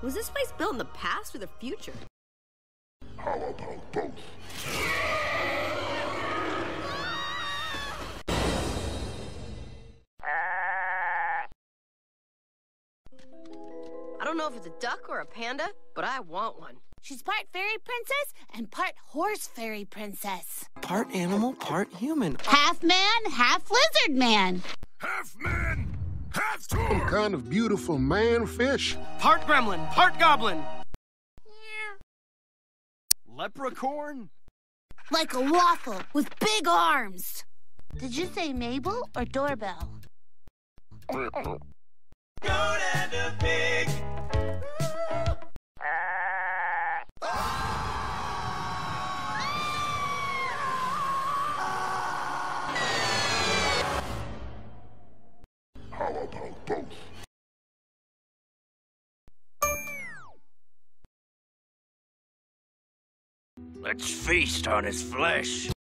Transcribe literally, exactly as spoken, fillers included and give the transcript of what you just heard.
Was this place built in the past or the future? How about both? I don't know if it's a duck or a panda, but I want one. She's part fairy princess and part horse fairy princess. Part animal, part human. Half man, half lizard man. Half man, half tour. Some kind of beautiful man fish. Part gremlin, part goblin. Lepricorn? Like a waffle with big arms. Did you say Mabel or doorbell? Goat and a pig. How about both? Let's feast on his flesh.